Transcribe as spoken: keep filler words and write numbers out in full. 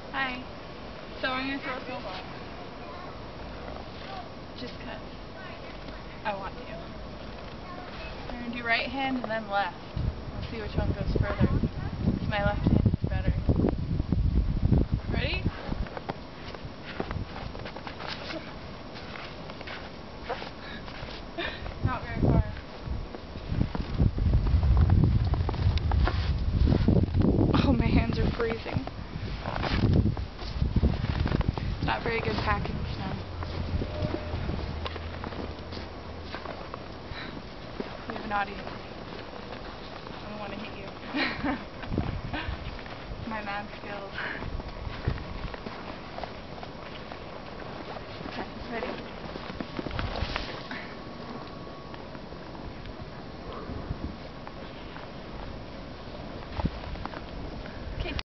Hi. So I'm going to throw a snowball. Just cause I want to. I'm going to do right hand and then left. We'll see which one goes further. Because my left hand is better. Ready? Not very far. Oh, my hands are freezing. Not very good packing snow. We have an audience. I don't want to hit you. My math skills.